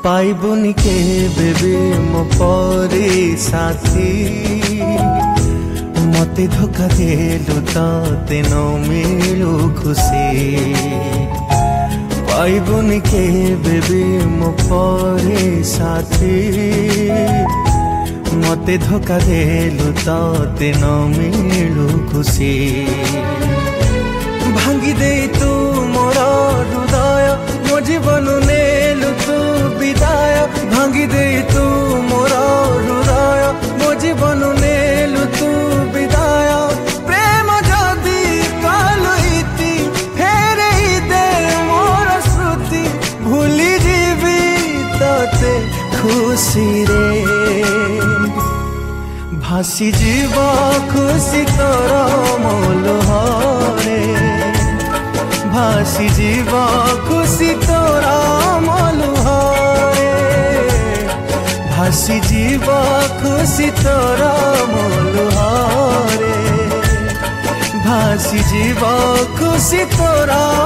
पाइबुनि केबे भी मो परी साथी मते धोखा देलु ते न मिलु खुशी पाइबुनि केबे भी मो परी साथी मते धोखा देलु ते न मिलु खुशी भांगी दे तू मोर हृदय मो जीवन नेलु तू विदाय भांगी दे तू मोर हृदय मो जीवन नेलु तू विदाय प्रेम जदि कालु इति फेरे दे मोर स्मृति भूली जीवी तते खुशी रे भासी जीव खुशी तोर मोलुहरे भासी जीव खुशी तोर मोलुहरे भासी जीव खुशी तोर मोलुहरे भासी जीव खुशी तोर